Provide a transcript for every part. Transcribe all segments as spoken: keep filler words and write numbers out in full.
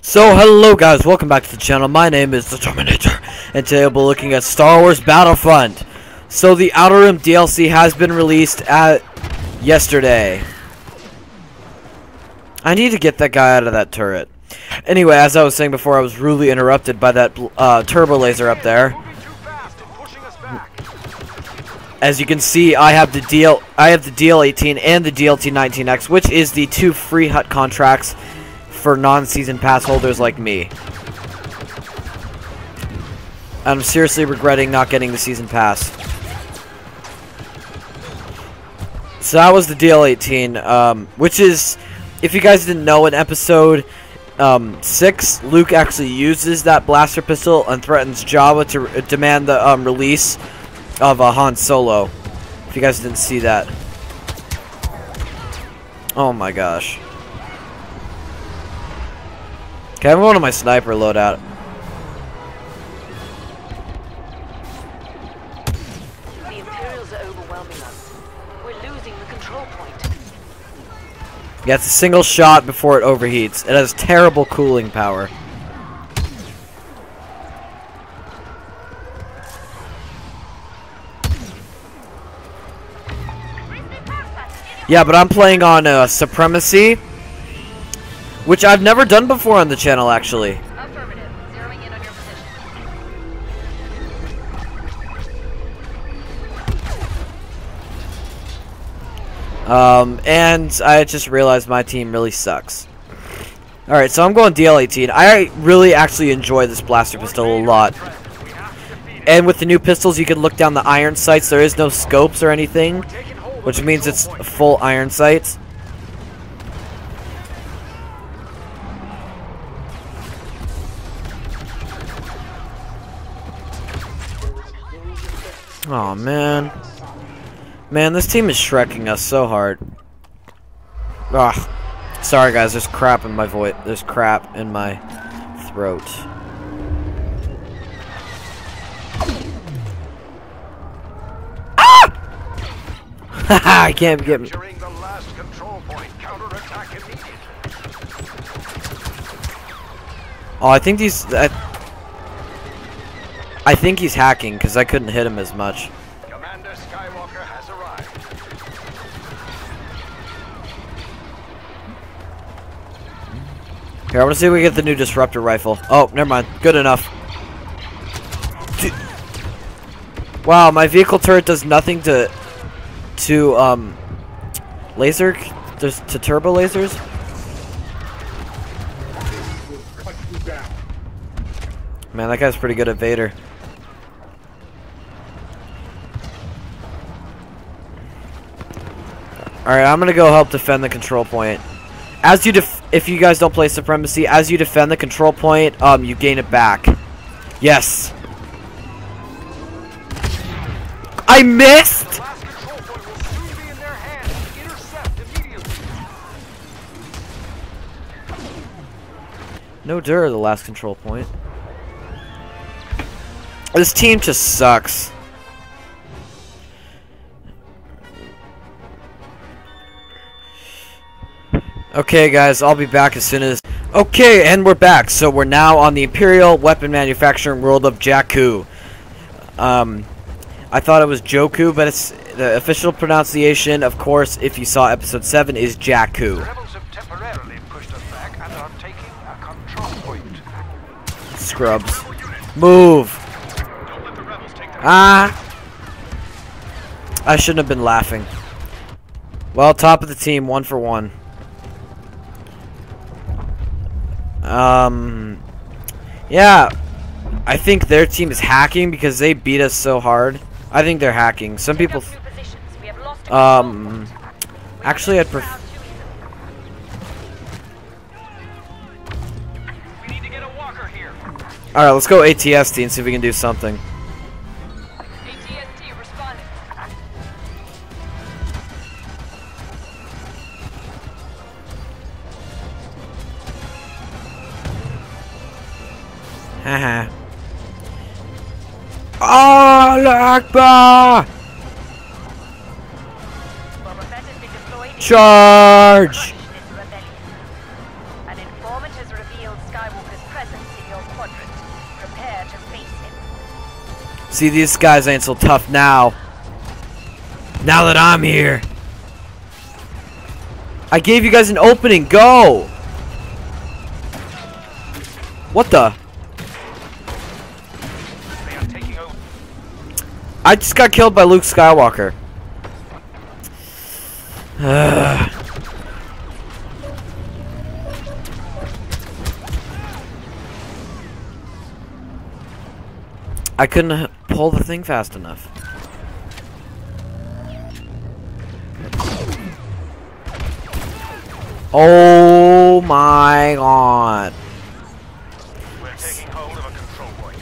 So hello guys, welcome back to the channel. My name is the Terminator, and today we'll be looking at Star Wars Battlefront. So the Outer Rim D L C has been released at yesterday. I need to get that guy out of that turret. Anyway, as I was saying before, I was rudely interrupted by that uh, turbo laser up there. As you can see, I have the D L I have the D L eighteen and the D L T nineteen X, which is the two free H U T contracts for non-season pass holders like me. I'm seriously regretting not getting the season pass. So that was the D L eighteen, um, which is, if you guys didn't know, in episode um, six, Luke actually uses that blaster pistol and threatens Jabba to re demand the um, release of uh, Han Solo. If you guys didn't see that. Oh my gosh. Okay, I'm going to my sniper loadout. The Imperials are overwhelming us. We're losing the control point. Yeah, it's a single shot before it overheats. It has terrible cooling power. Yeah, but I'm playing on uh, Supremecy, which I've never done before on the channel, actually. Affirmative. Zeroing in on your position. Um, and I just realized my team really sucks. Alright, so I'm going D L eighteen. I really actually enjoy this blaster pistol a lot. And with the new pistols, you can look down the iron sights. There is no scopes or anything, which means it's full iron sights. Oh man. Man, this team is shrekking us so hard. Ugh. Sorry guys, there's crap in my voice. There's crap in my throat. Ah! Haha, I can't get me. Oh, I think these. I, I think he's hacking because I couldn't hit him as much. Commander Skywalker has arrived. Here, I want to see if we get the new disruptor rifle. Oh, never mind. Good enough. Dude. Wow, my vehicle turret does nothing to to um laser there's to turbo lasers. Man, that guy's pretty good at Vader. Alright, I'm gonna go help defend the control point. As you def if you guys don't play Supremacy, as you defend the control point, um, you gain it back. Yes. I missed! No dirt, the last control point. This team just sucks. Okay guys, I'll be back as soon as... Okay, and we're back. So we're now on the Imperial Weapon Manufacturing world of Jakku. Um, I thought it was Joku, but it's the official pronunciation, of course, if you saw episode seven, is Jakku. The rebels have temporarily pushed us back and are taking a control point. Scrubs. Move! Ah! I shouldn't have been laughing. Well, top of the team, one for one. Um, yeah, I think their team is hacking because they beat us so hard. I think they're hacking. Some people, um, actually, I'd prefer. All right, let's go A T S T and see if we can do something. A T S T responding. Haha. Allah Akbar! Charge! An informant has revealed Skywalker Skywalker's presence in your quadrant. Prepare to face him. See, these guys ain't so tough now. Now that I'm here. I gave you guys an opening. Go! What the? They are taking over. I just got killed by Luke Skywalker. I couldn't pull the thing fast enough. Oh my god. We're taking hold of a control point.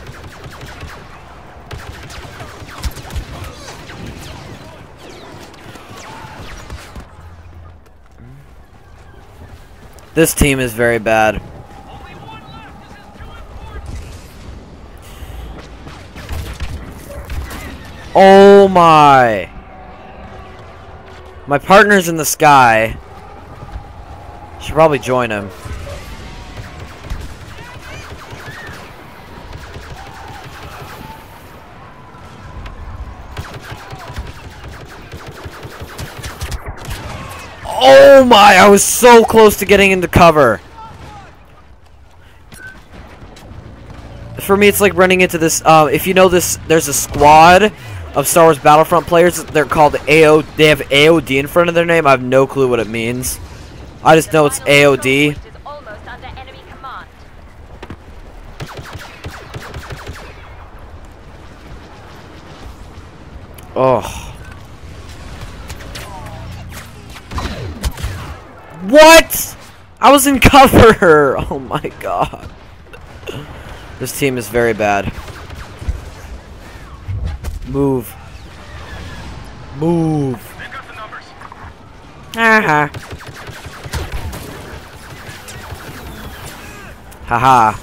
This team is very bad. Oh my. My partner's in the sky. Should probably join him. Oh my, I was so close to getting into cover. For me, it's like running into this, uh, if you know this, there's a squad of Star Wars Battlefront players. They're called A O, they have A O D in front of their name. I have no clue what it means. I just know it's A O D. Oh. What? I was in cover. Oh my god. This team is very bad. Move. Move. Haha. Haha.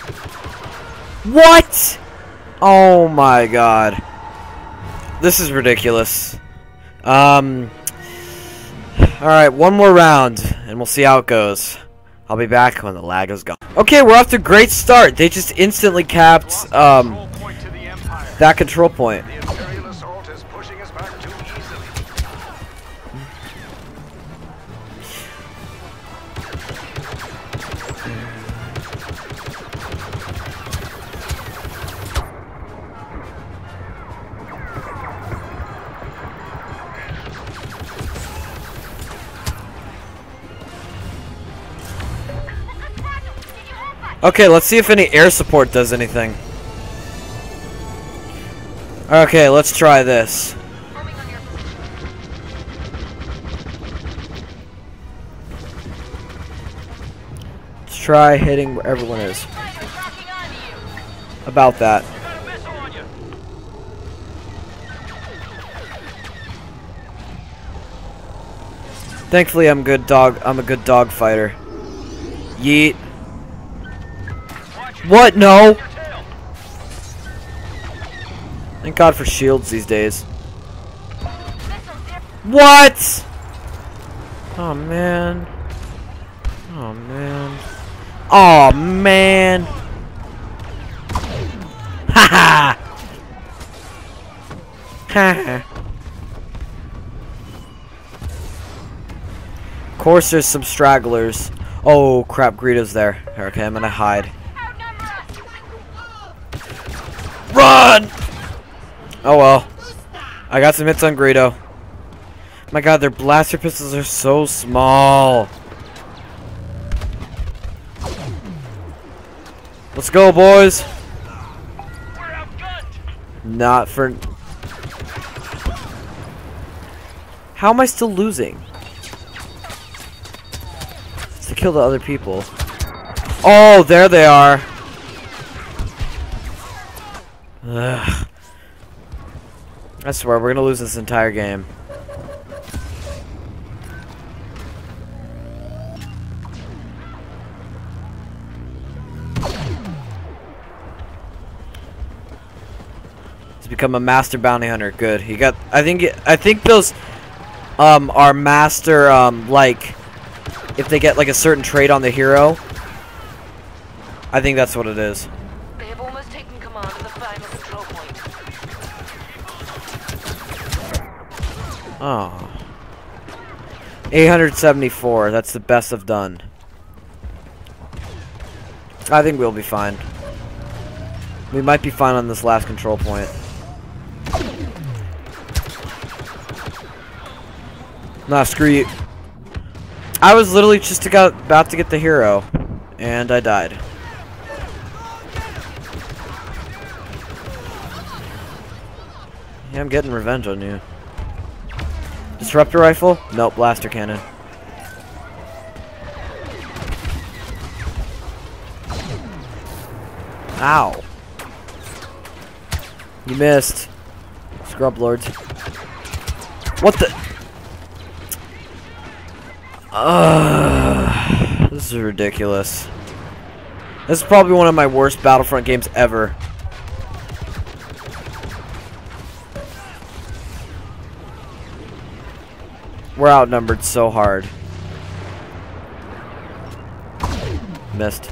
What? Oh my god. This is ridiculous. Um. Alright, one more round, and we'll see how it goes. I'll be back when the lag is gone. Okay, we're off to a great start. They just instantly capped um, that control point. The Imperial assault is pushing us back too easily. Okay, let's see if any air support does anything. Okay, let's try this. Let's try hitting where everyone is. About that. Thankfully, I'm good dog. I'm a good dog fighter. Yeet. What? No. Thank God for shields these days. What? Oh man. Oh man. Oh man. Ha ha. Ha. Of course, there's some stragglers. Oh crap, Greedo's there. Okay, I'm gonna hide. Run! Oh well. I got some hits on Greedo. My god, their blaster pistols are so small. Let's go, boys. Not for... How am I still losing? It's to kill the other people. Oh, there they are. Ugh. I swear, we're gonna lose this entire game. He's become a master bounty hunter. Good. He got. I think. I think those um are master um like if they get like a certain trait on the hero. I think that's what it is. They have almost taken command of the final control point. Oh. eight hundred seventy-four. That's the best I've done. I think we'll be fine. We might be fine on this last control point. Nah, screw you. I was literally just to got, about to get the hero, and I died. Yeah, I'm getting revenge on you. Disruptor rifle? Nope, blaster cannon. Ow. You missed. Scrub lords. What the? Ugh. This is ridiculous. This is probably one of my worst Battlefront games ever. We're outnumbered so hard. Missed.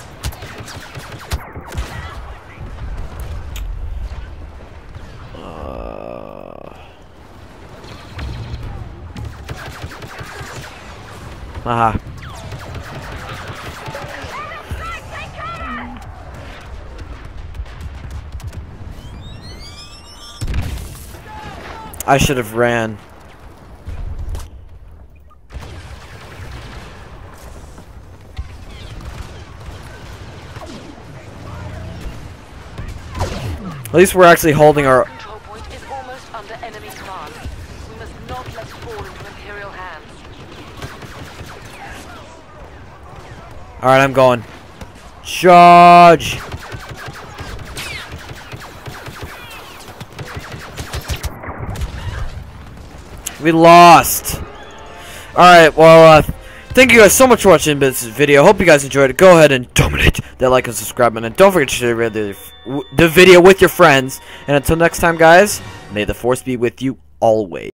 Uh. Aha. I should have ran. At least we're actually holding our... Control point is almost under enemy command. We must not let it fall into Imperial hands. Alright, I'm going. Charge! We lost. Alright, well, uh, thank you guys so much for watching this video. Hope you guys enjoyed it. Go ahead and dominate that like and subscribe button. And don't forget to share the, the video with your friends. And until next time, guys, may the force be with you always.